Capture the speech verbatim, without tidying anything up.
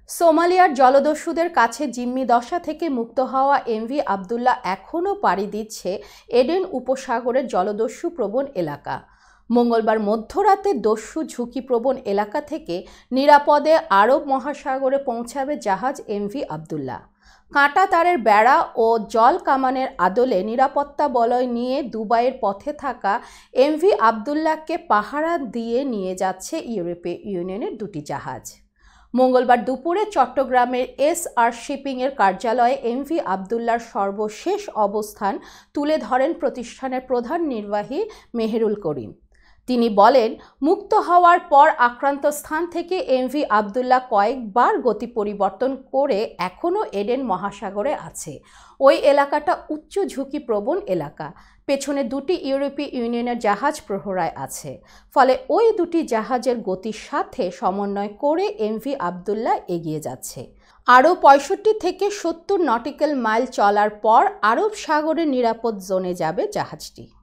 সোমালিয়ার জলদস্যুদের কাছে জিম্মি দশা থেকে মুক্ত হওয়া এমভি আবদুল্লাহ এখনও পাড়ি দিচ্ছে এডেন উপসাগরের জলদস্যু প্রবণ এলাকা। মঙ্গলবার মধ্যরাতে দস্যু ঝুঁকিপ্রবণ এলাকা থেকে নিরাপদে আরব মহাসাগরে পৌঁছাবে জাহাজ এমভি আবদুল্লাহ। কাঁটা তারের বেড়া ও জল কামানের আদলে নিরাপত্তা বলয় নিয়ে দুবাইয়ের পথে থাকা এমভি আবদুল্লাহকে পাহারা দিয়ে নিয়ে যাচ্ছে ইউরোপীয় ইউনিয়নের দুটি জাহাজ। মঙ্গলবার দুপুরে চট্টগ্রামের এস আর শিপিংয়ের কার্যালয়ে এমভি আবদুল্লাহর সর্বশেষ অবস্থান তুলে ধরেন প্রতিষ্ঠানের প্রধান নির্বাহী মেহেরুল করিম। তিনি বলেন, মুক্ত হওয়ার পর আক্রান্ত স্থান থেকে এমভি আবদুল্লাহ কয়েকবার গতি পরিবর্তন করে এখনও এডেন মহাসাগরে আছে। ওই এলাকাটা উচ্চ ঝুঁকিপ্রবণ এলাকা। পেছনে দুটি ইউরোপীয় ইউনিয়নের জাহাজ প্রহরায় আছে। ফলে ওই দুটি জাহাজের গতির সাথে সমন্বয় করে এমভি আবদুল্লাহ এগিয়ে যাচ্ছে। আরও পঁয়ষট্টি থেকে সত্তর নটিক্যাল মাইল চলার পর আরব সাগরের নিরাপদ জোনে যাবে জাহাজটি।